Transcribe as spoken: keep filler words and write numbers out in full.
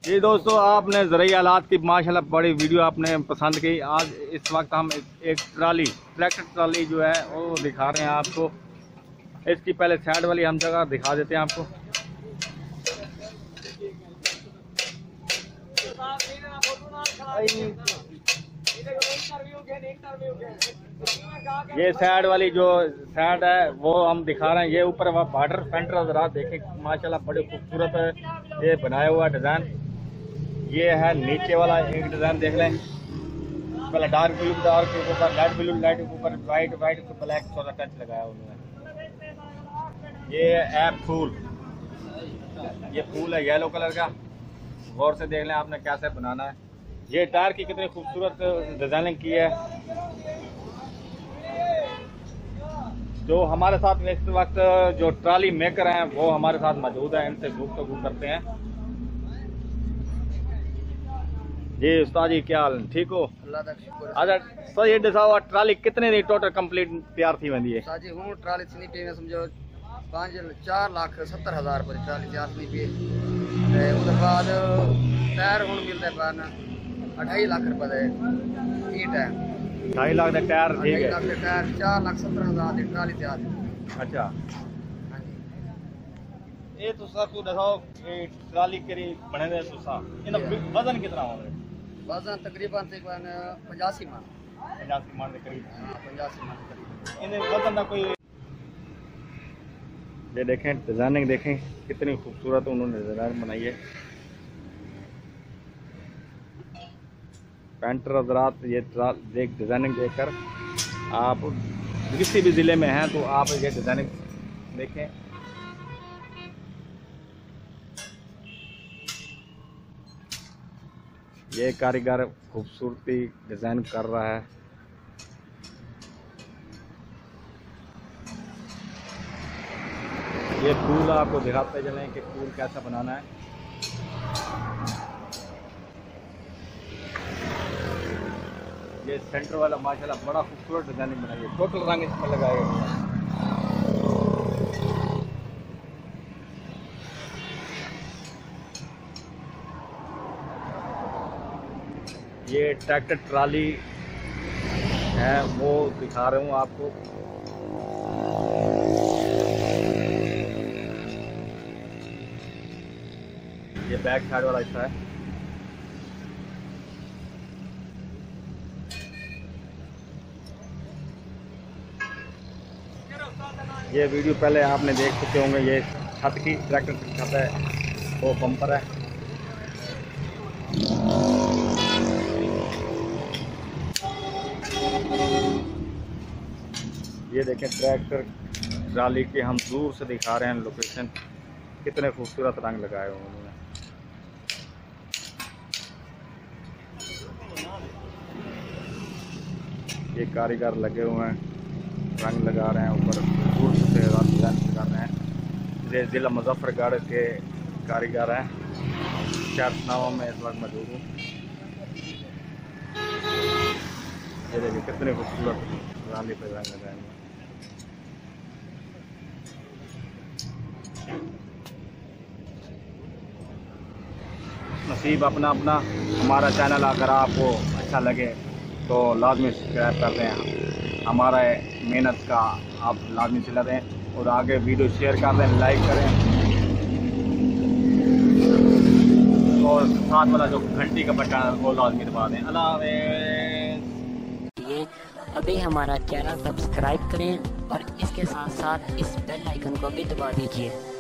जी दोस्तों, आपने ज़रूरी हालात की माशाल्लाह बड़ी वीडियो आपने पसंद की। आज इस वक्त हम एक ट्राली ट्रैक्टर ट्राली जो है वो दिखा रहे हैं आपको। इसकी पहले साइड वाली हम जगह दिखा देते हैं आपको। ये साइड वाली जो साइड है वो हम दिखा रहे हैं। ये ऊपर वह बॉर्डर सेंटर ज़रा देखें, माशाल्लाह बड़े खूबसूरत है ये बनाया हुआ डिज़ाइन। ये है नीचे वाला एक डिज़ाइन देख लें। पहले डार्क ब्लू डार्क के ऊपर लाइट ब्लू लाइट के ऊपर वाइट वाइट के ब्लैक थोड़ा टच लगाया उन्होंने। ये है फूल, ये फूल है येलो कलर का। गौर से देख लें आपने कैसे बनाना है। ये टायर की कितनी खूबसूरत डिज़ाइनिंग की है। जो हमारे साथ इस वक्त जो ट्राली मेकर हैं वो हमारे साथ मौजूद हैं, इनसे गुफ्तगू करते हैं। जी उस्ताद जी, क्या हाल, ठीक हो? अल्लाह का शुक्र। अच्छा सर, ये दिखाओ ट्राली कितने दी टोटल कंप्लीट तैयार थी वेंदी है? साजी हूँ ट्राली थी पे समझो पाँच चार लाख सत्तर हज़ार पर ट्राली तैयार थी पे। उसके बाद टायर हूँ मिलता है पाना अढ़ाई लाख रुपए दे ईट है। ढाई लाख का टायर ठीक है। लाख टायर चार लाख सत्तर हज़ार की ट्राली तैयार है। अच्छा ये तो सर को दिखाओ ये ट्राली करी बने दे तो सा इना वजन कितना होगा? वजन तकरीबन तकरीबन पचासी मन पचासी मन के करीब। पचासी मन करीब इन्हें वजन ना कोई। ये देखें डिजाइनिंग देखें कितनी खूबसूरत उन्होंने डिजाइन बनाई है। पेंटर हजरात ये देख डिजाइनिंग देखकर आप किसी भी ज़िले में हैं तो आप ये डिजाइनिंग देखें। ये कारीगर खूबसूरती डिज़ाइन कर रहा है। ये फूल आपको दिखाते चलें कि फूल कैसा बनाना है। ये सेंटर वाला माशाल्लाह बड़ा खूबसूरत डिज़ाइनिंग बनाई है। टोटल रंग इसमें लगाए गए। ये ट्रैक्टर ट्राली है वो दिखा रहा हूँ आपको। ये बैक साइड वाला हिस्सा है। ये वीडियो पहले आपने देख चुके होंगे। ये छत की ट्रैक्टर की छत है, वो बम्पर है। ये देखें ट्रैक्टर ट्राली के हम दूर से दिखा रहे हैं लोकेशन। कितने खूबसूरत रंग लगाए हुए उन्होंने। ये कारीगर लगे हुए हैं, रंग लगा रहे हैं ऊपर दूर से डिजाइन कर रहे हैं। ये जिला मुजफ्फरगढ़ के कारीगर हैं, शहरनामा में इस वक्त मौजूद हूँ। ये देखिए कितने खूबसूरत ट्राली पे रंग लगाएंगे। नसीब अपना अपना। हमारा चैनल अगर आपको अच्छा लगे तो लाजमी सब्सक्राइब कर दें। हमारा मेहनत का आप लाजमी सिला दें और आगे वीडियो शेयर कर दें, लाइक करें और साथ वाला जो घंटी का बटन है वो लाजमी दबा दें। अल्लाह हाफ़िज़। अभी हमारा चैनल सब्सक्राइब करें और इसके साथ साथ इस बेल आइकन को भी दबा दीजिए।